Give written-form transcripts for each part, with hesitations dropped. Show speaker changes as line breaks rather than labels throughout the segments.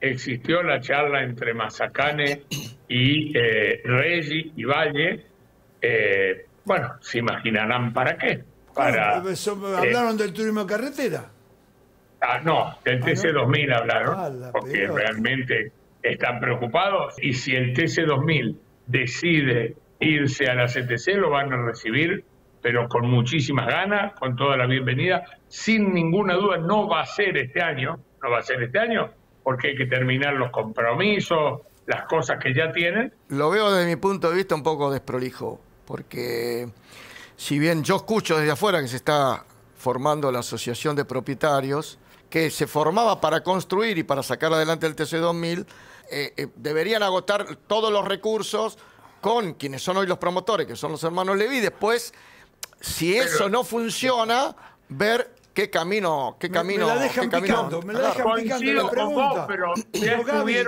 existió la charla entre Mazacane y Reggi y Valle. Bueno, se imaginarán para qué.
¿Hablaron del turismo de carretera?
No, del TC2000 hablaron, porque
pelota.
realmente están preocupados, y si el TC2000 decide irse a la CTC, lo van a recibir, pero con muchísimas ganas, con toda la bienvenida, sin ninguna duda. No va a ser este año, porque hay que terminar los compromisos, las cosas que ya tienen.
Lo veo desde mi punto de vista un poco desprolijo, porque si bien yo escucho desde afuera que se está formando la asociación de propietarios, que se formaba para construir y para sacar adelante el TC2000, deberían agotar todos los recursos con quienes son hoy los promotores, que son los hermanos Levy. Después, si eso no funciona, ver qué camino...
Me la dejan picando la pregunta.
Pero ya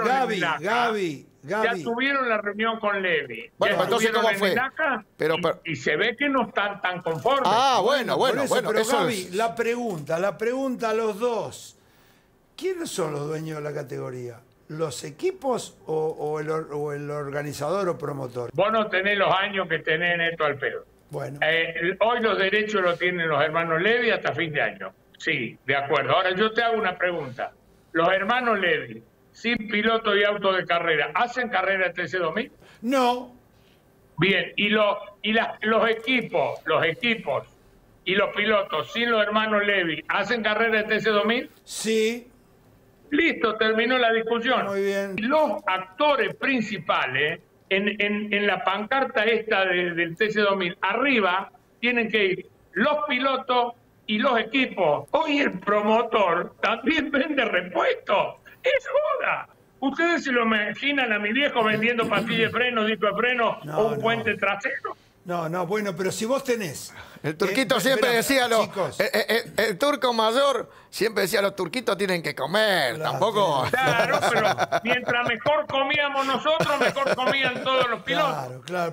tuvieron la reunión con Levy.
Bueno, entonces, ¿cómo fue?
Y se ve que no están tan conformes.
Bueno.
Pero
eso
Gaby,
es...
la pregunta a los dos. ¿Quiénes son los dueños de la categoría? ¿Los equipos o el organizador o promotor?
Vos no tenés los años que tenés Neto al pedo.
Bueno.
Hoy los derechos los tienen los hermanos Levy hasta fin de año. Sí, de acuerdo. Ahora yo te hago una pregunta. Los hermanos Levy, sin piloto y auto de carrera, ¿hacen carrera TC2000?
No.
Bien, y los equipos y los pilotos sin los hermanos Levy, ¿hacen carrera de TC2000?
Sí.
Listo, terminó la discusión.
Muy bien.
Los actores principales en la pancarta esta del TC2000, arriba tienen que ir los pilotos y los equipos. Hoy el promotor también vende repuestos. ¡Es joda! ¿Ustedes se lo imaginan a mi viejo vendiendo pastillas de freno, disco de freno o un puente trasero?
No, bueno, pero si vos tenés...
El turquito siempre decía, el turco mayor siempre decía, los turquitos tienen que comer,
Claro,
tampoco...
Claro, pero mientras mejor comíamos nosotros, mejor comían todos los pilotos.
Claro.